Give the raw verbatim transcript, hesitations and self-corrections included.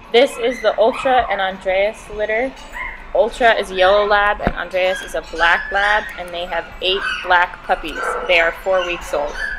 This is the Ultra and Andreas litter. Ultra is a yellow lab and Andreas is a black lab, and they have eight black puppies. They are four weeks old.